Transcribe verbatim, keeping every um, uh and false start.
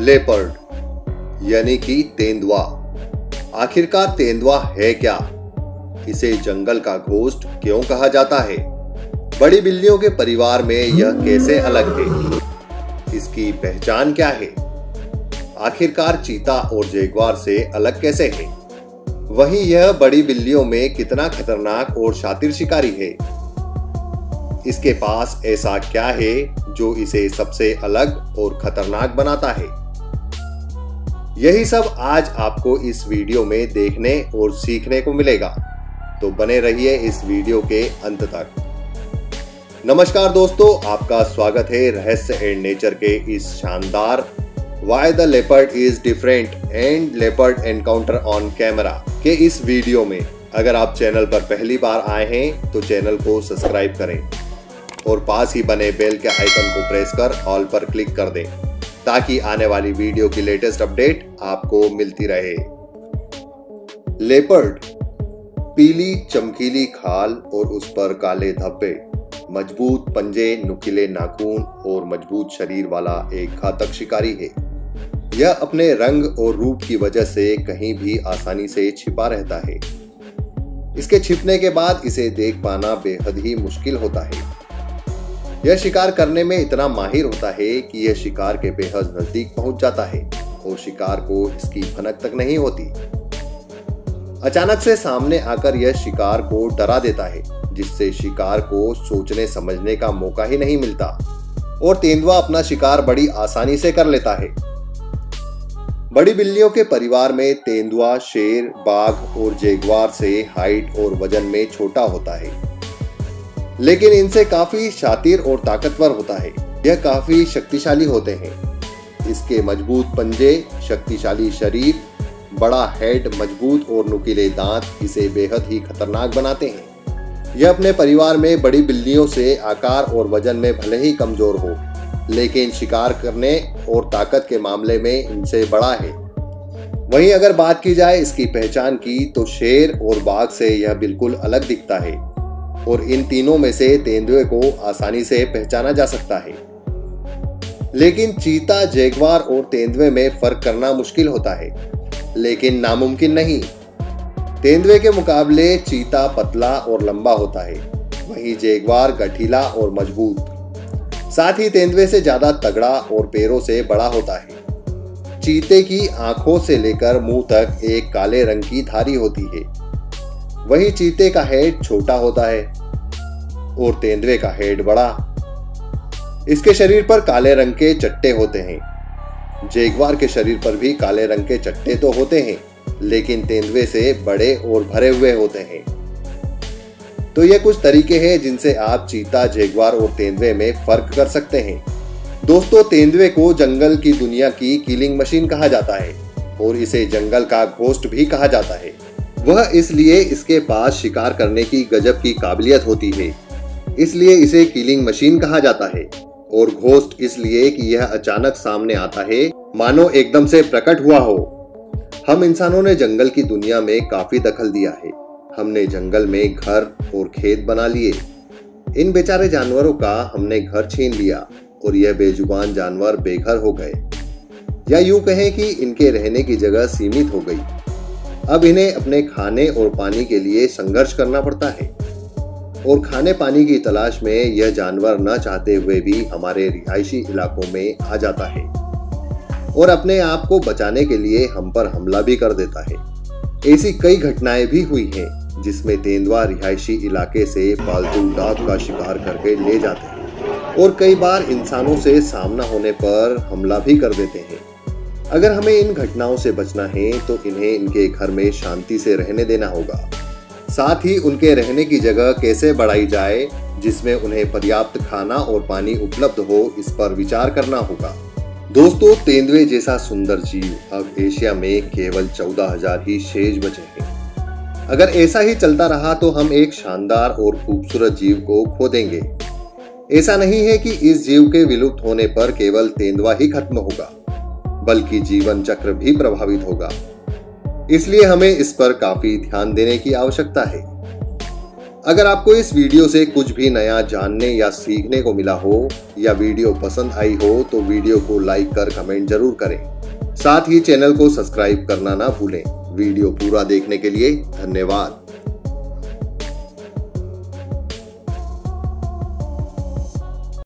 Leopard यानी कि तेंदुआ। आखिरकार तेंदुआ है क्या? इसे जंगल का घोस्ट क्यों कहा जाता है? बड़ी बिल्लियों के परिवार में यह कैसे अलग है? इसकी पहचान क्या है? आखिरकार चीता और जैगुआर से अलग कैसे है? वहीं यह बड़ी बिल्लियों में कितना खतरनाक और शातिर शिकारी है? इसके पास ऐसा क्या है जो इसे सबसे अलग और खतरनाक बनाता है? यही सब आज आपको इस वीडियो में देखने और सीखने को मिलेगा, तो बने रहिए इस वीडियो के अंत तक। नमस्कार दोस्तों, आपका स्वागत है रहस्य एंड नेचर के इस शानदार why the leopard is different and leopard encounter on camera के इस वीडियो में। अगर आप चैनल पर पहली बार आए हैं तो चैनल को सब्सक्राइब करें और पास ही बने बेल के आइकन को प्रेस कर ऑल पर क्लिक कर दें ताकि आने वाली वीडियो की लेटेस्ट अपडेट आपको मिलती रहे। लेपर्ड पीली चमकीली खाल और उस पर काले धब्बे, मजबूत पंजे, नुकीले नाखून और मजबूत शरीर वाला एक घातक शिकारी है। यह अपने रंग और रूप की वजह से कहीं भी आसानी से छिपा रहता है। इसके छिपने के बाद इसे देख पाना बेहद ही मुश्किल होता है। यह शिकार करने में इतना माहिर होता है कि यह शिकार के बेहद नजदीक पहुंच जाता है और शिकार को इसकी भनक तक नहीं होती। अचानक से सामने आकर यह शिकार को डरा देता है, जिससे शिकार को सोचने समझने का मौका ही नहीं मिलता और तेंदुआ अपना शिकार बड़ी आसानी से कर लेता है। बड़ी बिल्लियों के परिवार में तेंदुआ शेर, बाघ और जैगुआर से हाइट और वजन में छोटा होता है, लेकिन इनसे काफी शातिर और ताकतवर होता है। यह काफी शक्तिशाली होते हैं। इसके मजबूत पंजे, शक्तिशाली शरीर, बड़ा हेड, मजबूत और नुकीले दांत इसे बेहद ही खतरनाक बनाते हैं। यह अपने परिवार में बड़ी बिल्लियों से आकार और वजन में भले ही कमजोर हो, लेकिन शिकार करने और ताकत के मामले में इनसे बड़ा है। वहीं अगर बात की जाए इसकी पहचान की, तो शेर और बाघ से यह बिल्कुल अलग दिखता है और इन तीनों में से तेंदुए को आसानी से पहचाना जा सकता है। लेकिन चीता, जैगुआर और तेंदुए में फर्क करना मुश्किल होता है, लेकिन नामुमकिन नहीं। तेंदुए के मुकाबले चीता पतला और लंबा होता है, वहीं जैगुआर गठीला और मजबूत, साथ ही तेंदुए से ज्यादा तगड़ा और पैरों से बड़ा होता है। चीते की आंखों से लेकर मुंह तक एक काले रंग की धारी होती है, वहीं चीते का हेड छोटा होता है और तेंदुए का हेड बड़ा। इसके शरीर पर काले रंग के चट्टे होते हैं। जैगुआर के शरीर पर भी काले रंग के चट्टे तो होते हैं, लेकिन तेंदुए से बड़े और भरे हुए होते हैं। तो ये कुछ तरीके हैं जिनसे आप चीता, जैगुआर और तेंदुए में फर्क कर सकते हैं। दोस्तों, तेंदुए को जंगल की दुनिया की किलिंग मशीन कहा जाता है और इसे जंगल का घोस्ट भी कहा जाता है। वह इसलिए इसके पास शिकार करने की गजब की काबिलियत होती है, इसलिए इसे किलिंग मशीन कहा जाता है। और घोस्ट इसलिए कि यह अचानक सामने आता है, मानो एकदम से प्रकट हुआ हो। हम इंसानों ने जंगल की दुनिया में काफी दखल दिया है। हमने जंगल में घर और खेत बना लिए। इन बेचारे जानवरों का हमने घर छीन लिया और यह बेजुबान जानवर बेघर हो गए, या यूं कहें कि इनके रहने की जगह सीमित हो गई। अब इन्हें अपने खाने और पानी के लिए संघर्ष करना पड़ता है और खाने पानी की तलाश में यह जानवर न चाहते हुए भी हमारे रिहायशी इलाकों में आ जाता है और अपने आप को बचाने के लिए हम पर हमला भी कर देता है। ऐसी कई घटनाएं भी हुई हैं जिसमें तेंदुआ रिहायशी इलाके से पालतू डॉग का शिकार करके ले जाते हैं और कई बार इंसानों से सामना होने पर हमला भी कर देते हैं। अगर हमें इन घटनाओं से बचना है तो इन्हें इनके घर में शांति से रहने देना होगा। साथ ही उनके रहने की जगह कैसे बढ़ाई जाए जिसमें उन्हें पर्याप्त खाना और पानी उपलब्ध हो, इस पर विचार करना होगा। दोस्तों, तेंदुए जैसा सुंदर जीव अब एशिया में केवल चौदह हजार ही शेष बचे हैं। अगर ऐसा ही चलता रहा तो हम एक शानदार और खूबसूरत जीव को खो देंगे। ऐसा नहीं है कि इस जीव के विलुप्त होने पर केवल तेंदुआ ही खत्म होगा, बल्कि जीवन चक्र भी प्रभावित होगा। इसलिए हमें इस पर काफी ध्यान देने की आवश्यकता है। अगर आपको इस वीडियो से कुछ भी नया जानने या सीखने को मिला हो या वीडियो पसंद आई हो तो वीडियो को लाइक कर कमेंट जरूर करें। साथ ही चैनल को सब्सक्राइब करना ना भूलें। वीडियो पूरा देखने के लिए धन्यवाद।